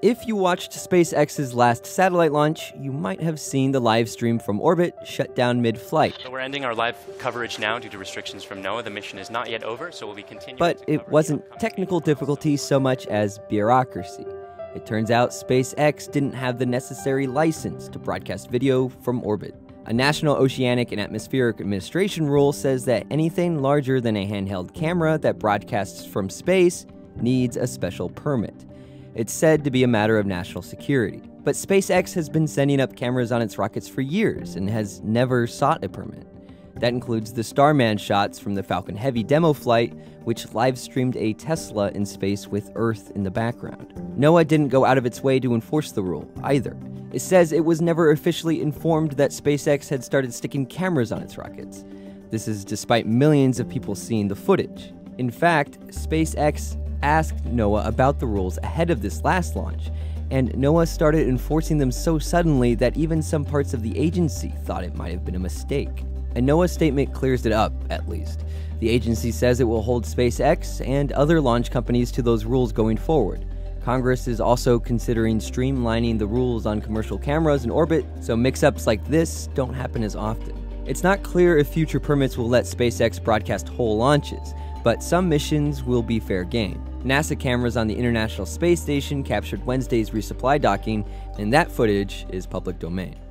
If you watched SpaceX's last satellite launch, you might have seen the live stream from orbit shut down mid-flight. So we're ending our live coverage now due to restrictions from NOAA. The mission is not yet over, so we'll be continuing. But it wasn't technical difficulty so much as bureaucracy. It turns out SpaceX didn't have the necessary license to broadcast video from orbit. A National Oceanic and Atmospheric Administration rule says that anything larger than a handheld camera that broadcasts from space needs a special permit. It's said to be a matter of national security. But SpaceX has been sending up cameras on its rockets for years and has never sought a permit. That includes the Starman shots from the Falcon Heavy demo flight, which live-streamed a Tesla in space with Earth in the background. NOAA didn't go out of its way to enforce the rule, either. It says it was never officially informed that SpaceX had started sticking cameras on its rockets. This is despite millions of people seeing the footage. In fact, SpaceX asked NOAA about the rules ahead of this last launch, and NOAA started enforcing them so suddenly that even some parts of the agency thought it might have been a mistake. A NOAA statement clears it up, at least. The agency says it will hold SpaceX and other launch companies to those rules going forward. Congress is also considering streamlining the rules on commercial cameras in orbit, so mix-ups like this don't happen as often. It's not clear if future permits will let SpaceX broadcast whole launches, but some missions will be fair game. NASA cameras on the International Space Station captured Wednesday's resupply docking, and that footage is public domain.